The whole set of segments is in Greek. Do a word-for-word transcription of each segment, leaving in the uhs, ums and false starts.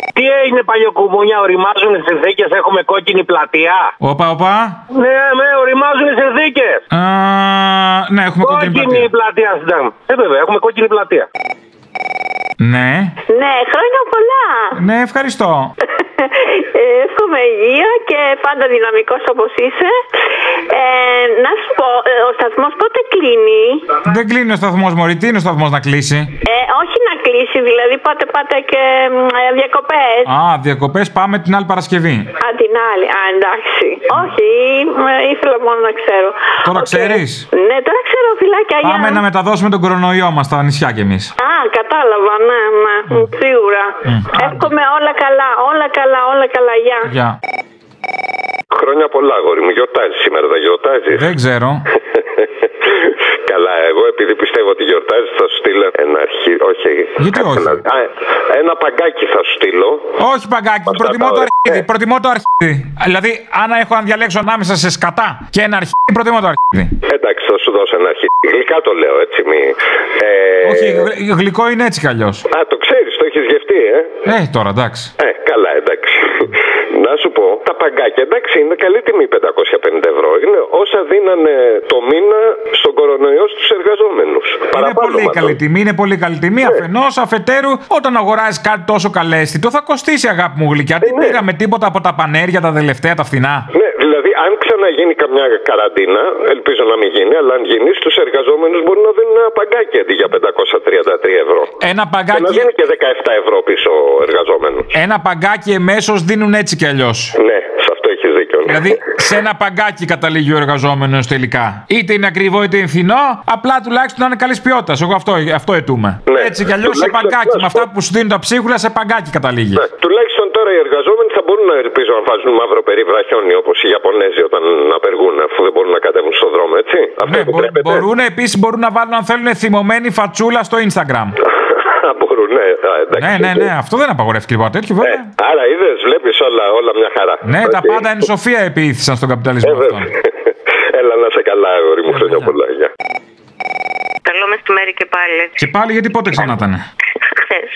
Τι έγινε παλιοκουμούνια, οριμάζουν οι συνθήκες, έχουμε κόκκινη πλατεία. Όπα, όπα. Ναι, ναι, οριμάζουν οι συνθήκες. Α, ναι, έχουμε κόκκινη, κόκκινη πλατεία. πλατεία ε, βέβαια, έχουμε κόκκινη πλατεία. Ναι. Ναι, χρόνια πολλά. Ναι, ευχαριστώ. Εύχομαι υγεία και πάντα δυναμικός όπως είσαι. Ε, να σου πω, ο σταθμός πότε κλείνει? Δεν κλείνει ο σταθμός, μωρή. Τι είναι ο σταθμός να κλείσει? Ε, όχι να κλείσει, δηλαδή πότε πάτε και ε, διακοπές. Α, διακοπές πάμε την άλλη Παρασκευή. Α, την άλλη. Α, εντάξει. Όχι, ε, ήθελα μόνο να ξέρω. Τώρα okay. ξέρεις? Ναι, τώρα ξέρω, φιλάκια. Πάμε για... να μεταδώσουμε τον κορονοϊό μας στα νησιά κι εμείς. Α, κατάλαβα, ναι, ναι, mm. σίγουρα. Mm. Εύχομαι όλα καλά, όλα καλά, όλα καλά, γεια. Γεια. Χρόνια πολλά, αγόρι μου. Γιορτάζει σήμερα, τα γιορτάζει? Δεν ξέρω. Καλά, εγώ επειδή πιστεύω ότι γιορτάζει, θα σου στείλω ένα αρχή. Όχι. Γιατί όχι? Ένα, α, ένα παγκάκι θα σου στείλω. Όχι παγκάκι, προτιμώ το αρχίδι. Ε. Προτιμώ το αρχίδι. Δηλαδή, αν έχω να διαλέξω ανάμεσα σε σκατά και ένα αρχίδι, προτιμώ το αρχίδι. Εντάξει, θα σου δώσω ένα αρχίδι. Γλυκά το λέω, έτσι. Μη, ε... Όχι, γλυκό είναι έτσι κι αλλιώς. Α, το ξέρεις, το έχεις γευτεί, ε. Ε, τώρα εντάξει. Ε, καλά, εντάξει. Να σου πω, τα παγκάκια, εντάξει, είναι καλή τιμή πεντακόσια πενήντα ευρώ. Είναι όσα δίνανε το μήνα στον κορονοϊό στους εργαζόμενους. Είναι Παραπάνω, πολύ μάλλον. καλή τιμή, είναι πολύ καλή τιμή. Ναι. Αφενός, αφετέρου, όταν αγοράζεις κάτι τόσο καλέσθητο, θα κοστίσει, αγάπη μου γλυκιά. Δεν ναι. πήραμε τίποτα από τα πανέρια, τα τελευταία, τα φθηνά. Ναι, δηλαδή, αν ξαναγίνει καμιά καραντίνα, ελπίζω να μην γίνει, αλλά αν γίνει, στους εργαζόμενους μπορεί να δίνουν ένα παγκάκι αντί για πεντακόσια τριάντα τρία ευρώ. Ένα παγκάκι. Και να δίνει και δεκαεπτά ευρώ πίσω ο εργαζόμενος. Ένα παγκάκι εμέσως δίνουν έτσι κι αλλιώς. Ναι, σε αυτό έχεις δίκιο. Ναι. Δηλαδή, σε ένα παγκάκι καταλήγει ο εργαζόμενος τελικά. Είτε είναι ακριβό είτε είναι φθηνό, απλά τουλάχιστον να είναι καλής ποιότητας. Εγώ αυτό, αυτό αιτούμε. Ναι. Έτσι κι αλλιώς σε παγκάκι. Με αυτά που σου δίνουν τα ψίχουλα, σε παγκάκι καταλήγει. Ναι. Τουλάχιστον τώρα οι εργαζόμενοι θα μπορούν να ελπίζω να βάζουν μαύρο περίβρα χιόνι όπως οι Ιαπωνέζοι όταν απεργούν, αφού δεν μπορούν να κατέβουν στον δρόμο, έτσι. Αυτό ναι, μπο- μπορούν επίσης μπορούν να βάλουν, αν θέλουν, θυμωμένη φατσούλα στο Instagram. Μπορούν, ναι, εντάξει. Ναι, ναι, ναι, αυτό δεν απαγορεύτηκε λοιπόν τέτοιο, βέβαια. Ε, άρα είδες, βλέπεις όλα, όλα μια χαρά. Ναι, okay. Τα πάντα είναι σοφία επίηθησαν στον καπιταλισμό ε, αυτόν. Έλα να σε καλά, αγόρι μου, χρόνια πολλά. Καλό μεσημέρι και πάλι. Και πάλι γιατί πότε ξανά ήτανε? Χθες.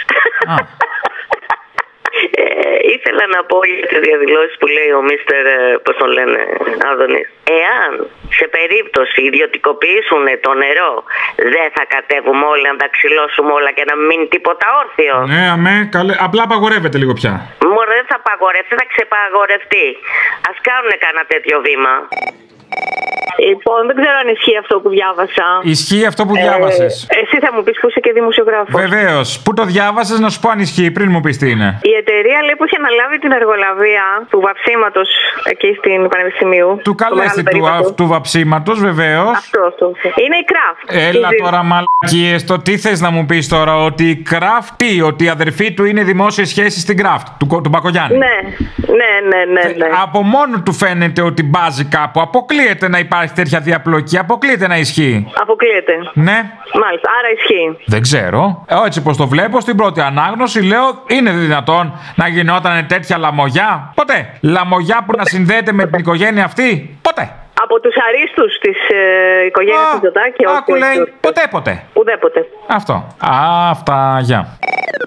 Ε, ήθελα να πω για τις διαδηλώσεις που λέει ο Μίστερ, πώς τον λένε, Άδωνης. Εάν σε περίπτωση ιδιωτικοποιήσουν το νερό, δεν θα κατέβουμε όλοι να τα ξυλώσουμε όλα και να μην μείνει τίποτα όρθιο? Ναι, αμέ, καλέ. Απλά απαγορεύεται λίγο πια. Μωρέ, δεν θα απαγορευτεί, θα ξεπαγορευτεί. Ας κάνουν κανένα τέτοιο βήμα. Λοιπόν, δεν ξέρω αν ισχύει αυτό που διάβασα. Ισχύει αυτό που διάβασες. Ε, εσύ θα μου πεις που είσαι και δημοσιογράφος. Βεβαίως. Πού το διάβασες, να σου πω αν ισχύει, πριν μου πεις τι είναι. Η εταιρεία λέει που έχει αναλάβει την εργολαβία του βαψίματος εκεί στην Πανεπιστημίου. Του καλέστη του, του, του βαψίματος, βεβαίως. Αυτό, αυτό. Είναι η Kraft. Έλα η... τώρα, μαλακίες. Το τι θες να μου πεις τώρα, ότι η Kraft τι, ότι η αδερφή του είναι δημόσιες σχέσεις στην Kraft, του, του Μπακογιάννη. Ναι, ναι, ναι, ναι, ναι. Από μόνο του φαίνεται ότι μπάζει κάπου. Αποκλείεται να υπάρχει τέτοια διαπλοκή, αποκλείεται να ισχύει. Αποκλείεται. Ναι. Μάλιστα, άρα ισχύει. Δεν ξέρω. Ε, έτσι πως το βλέπω, στην πρώτη ανάγνωση λέω, είναι δυνατόν να γινόταν τέτοια λαμογιά? Ποτέ. Λαμογιά που να συνδέεται με την οικογένεια αυτή? Ποτέ. Από τους αρίστους της ε, οικογένειας του Μητσοτάκη? Άκου λέει, όχι, ποτέ ποτέ. Ουδέποτε. Αυτό. Α, αυτά, γεια.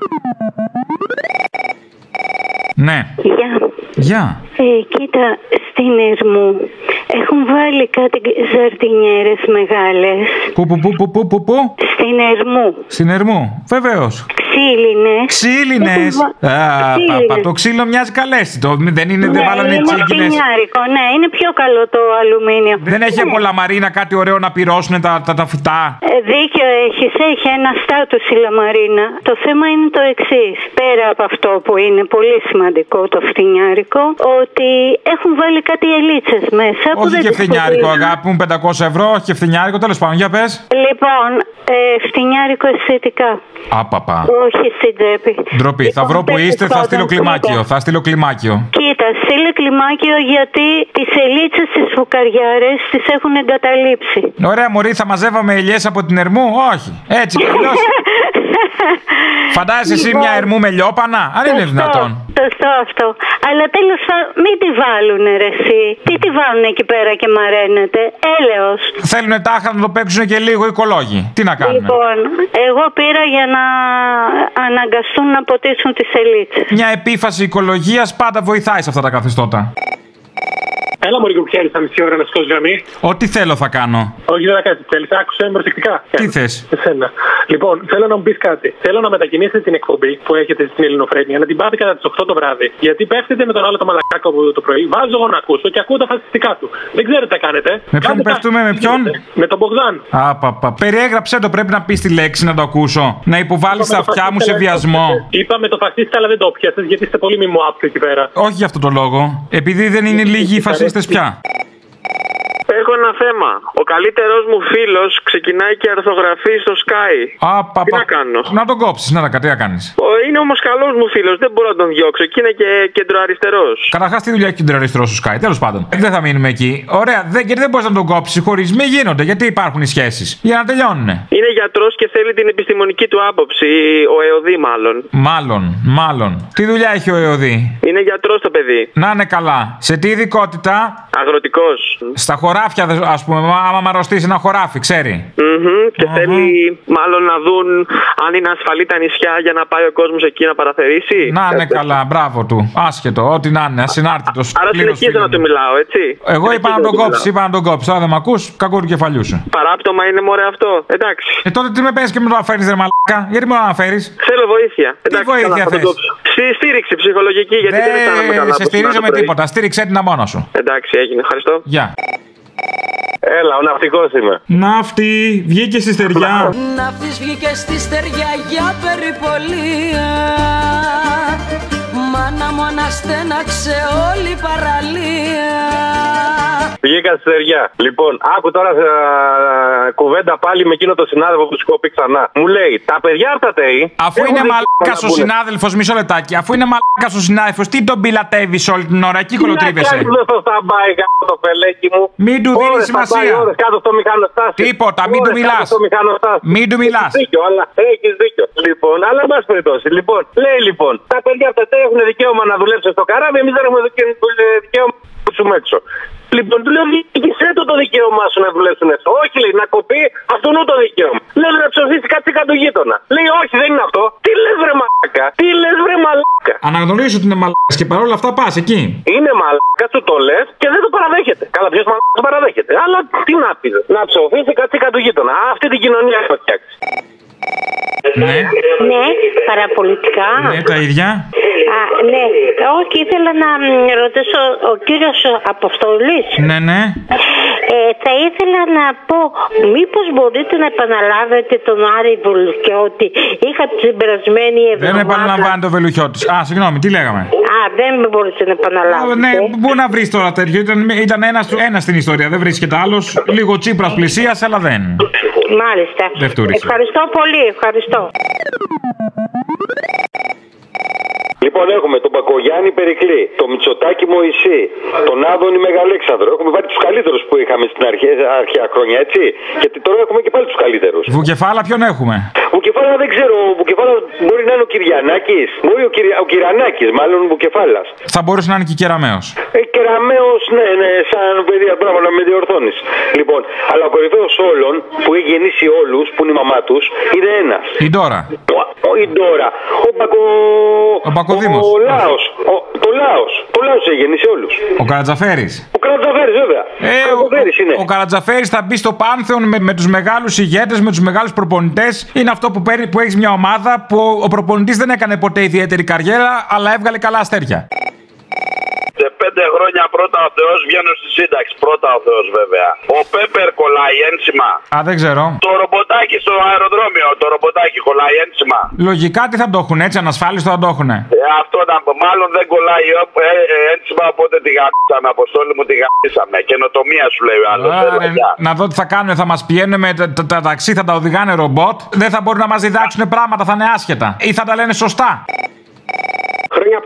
Ναι. Γεια. Γεια. Ε, κοίτα, στην Ερμού έχουν βάλει κάτι ζαρτινιέρες μεγάλες. Πού, πού, πού, πού, πού, πού, πού? Στην Ερμού. Στην Ερμού, βεβαίως. Ξύλινες. Ξύλινες. Βα... Α, παπα, το ξύλο μοιάζει καλέσθητο. Δεν είναι, ναι, δεν βάλανε τσίγκινες. Είναι φτηνιάρικο, ναι, είναι πιο καλό το αλουμίνιο. Δεν έχει από λαμαρίνα κάτι ωραίο να πυρώσουν τα, τα, τα φυτά? Ε, δίκιο έχεις, έχει ένα στάτους η λαμαρίνα. Το θέμα είναι το εξής. Πέρα από αυτό που είναι πολύ σημαντικό το φτηνιάρικο, ότι έχουν βάλει κάτι ελίτσες μέσα. Όχι που και φτηνιάρικο, αγάπη μου, πεντακόσια ευρώ, όχι και φτηνιάρικο, τέλος πάντων, για πες. Λοιπόν, ε, φτηνιάρικο αισθητικά. Άπαπα. Όχι στην τσέπη. Ντροπή. Λοιπόν, θα βρω που είστε, θα στείλω κλιμάκιο. Θα στείλω κλιμάκιο. Κοίτα, στείλε κλιμάκιο γιατί τις ελίτσες στις φουκαριάρες τις έχουν εγκαταλείψει. Ωραία, μωρή, θα μαζεύαμε ελιές από την Ερμού? Όχι. Έτσι κι αλλιώς. Φαντάζεσαι εσύ μια ερμού με λιόπανα, αν είναι δυνατόν. Σωστό αυτό. Αλλά τέλος πάντων, μην τη βάλουνε ρε εσύ. Τι τη βάλουνε εκεί πέρα και μαραίνεται. Έλεος. Θέλουνε τάχα να το παίξουν και λίγο οι οικολόγοι. Τι να κάνουμε. Λοιπόν, εγώ πήρα για να αναγκαστούν να ποτίσουν τις σελίτσες. Μια επίφαση οικολογίας πάντα βοηθάει σε αυτά τα καθεστώτα. Έλα μωρή γκρουπιέρι στα μισή ώρα να σηκώσει γραμμή. Ό,τι θέλω θα κάνω. Όχι, δεν θα κάνει. Θέλει, άκουσε με προσεκτικά. Τι θες? Εσένα. Λοιπόν, θέλω να μου πει κάτι. Θέλω να μετακινήσετε την εκπομπή που έχετε στην Ελληνοφρένεια, να την πάτε κατά τι οκτώ το βράδυ. Γιατί πέφτετε με τον άλλο το μαλακάκο που το πρωί. Βάζω εγώ να ακούσω και ακούω τα φασιστικά του. Δεν ξέρετε τι κάνετε. Με ποιον πέφτουμε, με ποιον? Με τον Μπογδάν. Α, πα, περιέγραψε το, πρέπει να πει τη λέξη να το ακούσω. Να υποβάλει τα αυτιά μου σε βιασμό. Είπαμε το φασίστα, αλλά δεν το πιάσε γιατί είστε πολύ μη μου άψη εκεί πέρα. Όχι για αυτό το λόγο. Επειδή δεν είναι λίγοι οι φασίστες πια. Έχω ένα θέμα. Ο καλύτερος μου φίλος ξεκινάει και αρθογραφεί στο Sky. Α, πα, τι πα, να κάνω? Να τον κόψεις, να τα τι να κάνεις. Είναι όμως καλός μου φίλος, δεν μπορώ να τον διώξω. Και είναι και κεντροαριστερός. Καταρχάς, τι δουλειά έχει κεντροαριστερός στο Sky, τέλος πάντων. Δεν θα μείνουμε εκεί. Ωραία, δεν, γιατί δεν μπορείς να τον κόψεις. Χωρισμοί γίνονται, γιατί υπάρχουν οι σχέσεις. Για να τελειώνουν. Είναι γιατρός και θέλει την επιστημονική του άποψη. Ο ΕΟΔΗ, μάλλον. Μάλλον, μάλλον. Τι δουλειά έχει ο ΕΟΔΗ? Είναι γιατρός το παιδί. Να είναι καλά. Σε τι ειδικότητα? Αγροτικός. Στα χωράφια, ας πούμε, άμα μαρρωστήσει ένα χωράφι, ξέρει. Mm-hmm. Και Mm-hmm. θέλει μάλλον να δουν αν είναι ασφαλή τα νησιά για να πάει ο κόσμος εκεί να παραθερήσει. Να είναι καλά, μπράβο του. Άσχετο, ό,τι να είναι, ασυνάρτητος. Άρα συνεχίζω να του μιλάω, έτσι. Εγώ είπα να τον κόψει, είπα να τον κόψει. Τώρα δεν με ακούς, κακό του κεφαλιού σου. Παράπτωμα είναι μωρέ αυτό, εντάξει. Ε, τότε τι με παίρνει και με το αναφέρει, ρε μαλάκα, γιατί με το αναφέρει? Θέλω βοήθεια. Τι εντάξει, βοήθεια θες? Στη στήριξη ψυχολογική, γιατί δεν αισθάνομαι καλά. Δεν σε στηρίζω με τίποτα, στήριξε την μόνα σου. Εντάξει, έγινε, ευχαριστώ. Γεια. Έλα, ο ναυτικός είμαι. Ναύτη, βγήκε στη στεριά. Ναύτης βγήκε στη στεριά για περιπολία. Μάνα μου αναστέναξε όλη η παραλία. Βγήκα στη στεριά. Λοιπόν, άκου τώρα α, κουβέντα πάλι με εκείνο το συνάδελφο που σου έχω πει ξανά. Μου λέει, τα παιδιά αυτά τέι. Αφού είναι μαλάκας ο συνάδελφος, μισό λεπτάκι. Αφού είναι μαλάκας ο συνάδελφος, τι τον πιλατεύεις όλη την ώρα, εκεί κολοτρίβεσαι. Τι να στο σταμπάει κάτω το πελέκι μου. Μην του δίνει σημασία. Ώρες κάτω στο μηχανοστάσιο. Τίποτα, μην του μιλάς. Μην του μιλάς. Έχεις δίκιο, αλλά έχεις δίκιο. Λοιπόν, αλλά εν πάση περιπτώσει. Λοιπόν, λέει λοιπόν, τα παιδιά αυτά έχουν δικαίωμα να δουλέψουν στο καράβι, εμείς δεν έχουμε δικαίωμα να δουλέψουμε έξω. Λοιπόν, του λέω, διοίκησέ το το δικαίωμά σου να δουλέψουν έξω. Όχι, λέει, να κοπεί αυτόν το δικαίωμα. Λέει, να ψοφήσει κάτι κάτω γείτονα. Λέει, όχι, δεν είναι αυτό. Τι λες, βρε μαλάκα. Τι λες, βρε μαλάκα. Αναγνωρίζω ότι είναι μαλάκα και παρόλα αυτά πας εκεί. Είναι μαλάκα, σου το λες και δεν το παραδέχεται. Καλά, ποιος μαλάκα το παραδέχεται. Αλλά τι να πει, να ψοφήσει κάτι κάτω γείτονα. Αυτή την κοινωνία έχω φτιάξει. Ναι. Ναι, παραπολιτικά. Ναι, τα ίδια. Α, ναι, όχι, ήθελα να ρωτήσω ο κύριος Αποστολής. Ναι, ναι. Ε, θα ήθελα να πω, μήπως μπορείτε να επαναλάβετε τον Άρη Βελουχιώτη? Είχα την περασμένη εβδομάδα. Δεν επαναλαμβάνει το Βελουχιώτης. Α, συγγνώμη, τι λέγαμε? Α, δεν μπορείτε να επαναλάβετε. Α, ναι, πού να βρεις τώρα τέτοιο. Ήταν, ήταν ένας ένα στην ιστορία, δεν βρίσκεται άλλος. Λίγο Τσίπρας πλησίασε, αλλά δεν. Μάλιστα. Ευχαριστώ πολύ, ευχαριστώ. Λοιπόν, έχουμε τον Μπακογιάννη Περικλή, τον Μητσοτάκη Μωυσή, τον Άδωνη Μεγαλέξανδρο. Έχουμε βάλει τους καλύτερους που είχαμε στην αρχαία, αρχαία χρόνια, έτσι. Γιατί τώρα έχουμε και πάλι τους καλύτερους. Βουκεφάλα, ποιον έχουμε? Βουκεφάλα δεν ξέρω. Βουκεφάλα μπορεί να είναι ο Κυριανάκης. Μπορεί ο, Κυρια... ο Κυρανάκης, μάλλον ο Βουκεφάλας. Θα μπορούσε να είναι και Κεραμέος. Ε, Κεραμέος, ναι, ναι, σαν παιδιά, μπράβο να με διορθώνεις. Λοιπόν, αλλά ο κορυφαίος όλων που έχει γεννήσει όλους, που είναι η μαμά τους, είναι ένας. Η Ντόρα. Ο, η Ντόρα. Ο Μπακο. Ο Μπακοδήμος. Ο Λάος. Ο, το Λάος. Το Λάος έχει γεννήσει όλους. Ο Καρατζαφέρης. Ο Καρατζαφέρης, βέβαια. Ε, ο, ο, ο Καρατζαφέρης θα μπει στο πάνθεον με, με τους μεγάλους ηγέτες, με τους μεγάλους προπονητές. Είναι αυτό που, παίρνει, που έχεις μια ομάδα που ο, ο προπονητής δεν έκανε ποτέ ιδιαίτερη καριέρα, αλλά έβγαλε καλά αστέρια. Σε πέντε χρόνια πρώτα ο Θεός βγαίνω στη σύνταξη. Πρώτα ο Θεός βέβαια. Ο Πέπερ κολλάει ένσημα. Α, δεν ξέρω. Το ρομποτάκι στο αεροδρόμιο. Το ρομποτάκι κολλάει ένσημα. Λογικά τι θα το έχουν, έτσι ανασφάλιστο θα το έχουν. Ε, αυτό να πω. Μάλλον δεν κολλάει ε, ε, ένσημα, οπότε τη γαμίσαμε. Αποστόλη μου τη γαμίσαμε. Καινοτομία σου λέει ο άλλος. Να δω τι θα κάνουν. Θα μας πηγαίνουν με τα, τα, τα ταξί, θα τα οδηγάνε ρομπότ. Δεν θα μπορούν να μας διδάξουν πράγματα, θα είναι άσχετα. Ή θα τα λένε σωστά. Χρόνια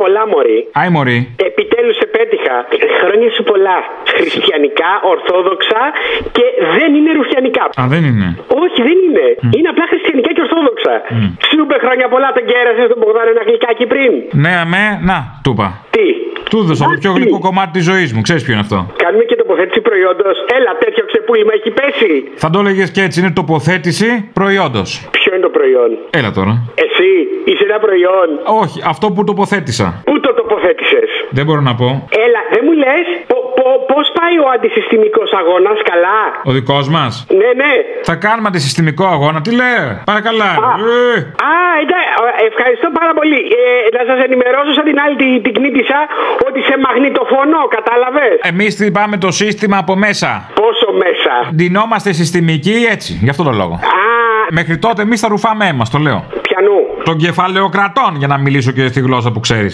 πολλά, μωρή. Άι, μωρή. Επιτέλους σε πέτυχα. Χρόνια σου πολλά. Χριστιανικά, ορθόδοξα και δεν είναι ρουφιανικά. Α, δεν είναι. Όχι, δεν είναι. Mm. Είναι απλά χριστιανικά και ορθόδοξα. Mm. Σου είπε χρόνια πολλά, τον κέρασε τον Μπογδάνο ένα γλυκάκι πριν. Ναι, αμέ, να, του είπα. Τι. Του έδωσα το πιο γλυκό κομμάτι της ζωής μου. Ξέρεις ποιο είναι αυτό. Κάνουμε και τοποθέτηση προϊόντος. Έλα, τέτοιο ξεπούλημα έχει πέσει. Θα το έλεγες και έτσι, είναι τοποθέτηση προϊόντος. Ποιο είναι το προϊόν? Έλα τώρα. Εσύ είσαι ένα προϊόν. Όχι, αυτό που τοποθέτησα. Πού το τοποθέτησες? Δεν μπορώ να πω. Έλα, δεν μου λες πώς πάει ο αντισυστημικός αγώνας, καλά? Ο δικός μας. Ναι, ναι. Θα κάνουμε αντισυστημικό αγώνα, τι λέει. Παρακαλά. Α, ε. Α ευχαριστώ πάρα πολύ. Ε, να σας ενημερώσω σαν την άλλη την, την κνήτησα ότι σε μαγνητοφωνώ, κατάλαβες. Εμείς πάμε το σύστημα από μέσα. Πόσο μέσα? Ντυνόμαστε συστημικοί έτσι, γι' αυτό το λόγο. Α. Μέχρι τότε εμείς θα ρουφάμε αίμα, το λέω. Πιανού? Των κεφαλαιοκρατών, για να μιλήσω και στη γλώσσα που ξέρεις.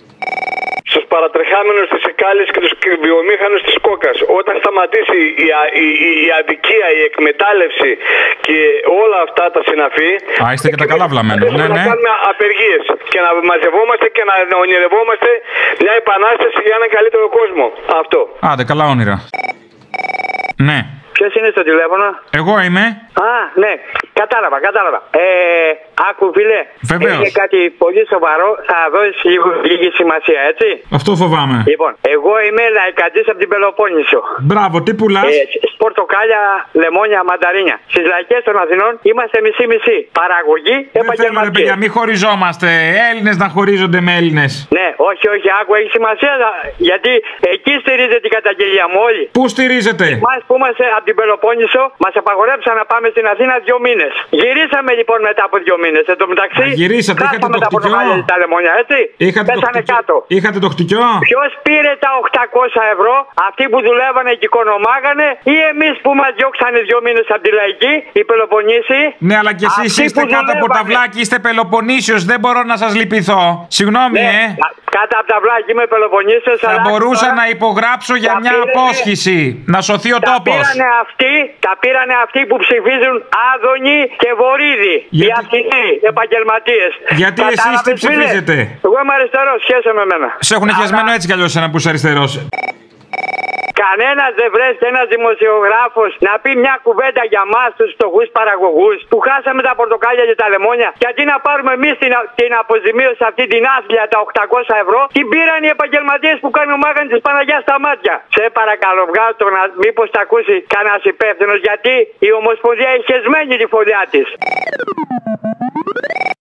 Στους παρατρεχάμενους της Εκάλης και τους βιομήχανους της Κόκας. Όταν σταματήσει η, η, η, η αδικία, η εκμετάλλευση και όλα αυτά τα συναφή. Α, είστε και τα καλά βλαμμένα. Ναι, ναι. Να κάνουμε απεργίες και να μαζευόμαστε και να ονειρευόμαστε μια επανάσταση για έναν καλύτερο κόσμο. Αυτό. Άντε, καλά όνειρα. Ναι. Ποιος είναι στο τηλέφωνο? Εγώ είμαι. Α, ναι. Κατάλαβα, κατάλαβα. Ε, άκου φίλε. Βεβαίως. Είναι κάτι πολύ σοβαρό. Θα δώσεις λίγο, λίγη σημασία, έτσι. Αυτό φοβάμαι. Λοιπόν, εγώ είμαι λαϊκαντής από την Πελοπόννησο. Μπράβο, τι πουλάς? Ε, πορτοκάλια, λεμόνια, μανταρίνια. Στις λαϊκές των Αθηνών είμαστε μισή-μισή. Παραγωγή, επαγγελματίες. Παιδιά, μην χωριζόμαστε. Έλληνες να χωρίζονται με Έλληνες. Ναι, όχι, όχι, άκου, έχει σημασία. Γιατί εκεί στηρίζεται η καταγγελία μου όλοι. Πού στηρίζεται? Εμάς που είμαστε από την Πελοπόννησο, μας απαγορέψαν να πάμε στην Αθήνα δύο μήνες. Γυρίσαμε λοιπόν μετά από δύο μήνες. Εν τω μεταξύ, γυρίσατε, είχατε το χτυκιό. Τα λεμόνια, έτσι. Είχατε Πέσανε το κάτω. Είχατε το χτυκιό. Ποιος πήρε τα οκτακόσια ευρώ, αυτοί που δουλεύανε και οικονομάγανε, ή εμείς που μας διώξανε δύο μήνες από τη λαϊκή, οι Πελοποννήσοι? Ναι, αλλά κι εσείς είστε κάτω από τα βλάκι, είστε Πελοποννήσιος, δεν μπορώ να σας λυπηθώ. Συγγνώμη, ναι, ε. Κάτω από τα βλάκι είμαι Πελοποννήσιος. Θα μπορούσα τώρα να υπογράψω για μια πήρανε... απόσχηση. Να σωθεί ο τα τόπος. Πήρανε αυτοί, τα πήρανε αυτοί που ψηφίζουν Άδωνη και Βορίδη. Γιατί... Οι Αθηναίοι επαγγελματίες. Γιατί εσείς τι ψηφίζετε? Εγώ είμαι αριστερός, σχέσε με μένα. Σε έχουν χεσμένο έτσι κι αλλιώς ένα που είσαι αριστερός. Κανένας δεν βρέστε ένας δημοσιογράφος να πει μια κουβέντα για μας τους φτωχούς παραγωγούς που χάσαμε τα πορτοκάλια και τα λεμόνια. Γιατί να πάρουμε εμείς την, την αποζημίωση αυτή την άθλια τα οκτακόσια ευρώ, την πήραν οι επαγγελματίες που κάνουν μάγαν της Παναγιάς στα μάτια. Σε παρακαλώ, βγάζω το να μήπως τα ακούσει κανένας υπεύθυνος, γιατί η Ομοσπονδία έχει χεσμένη τη φωλιά της.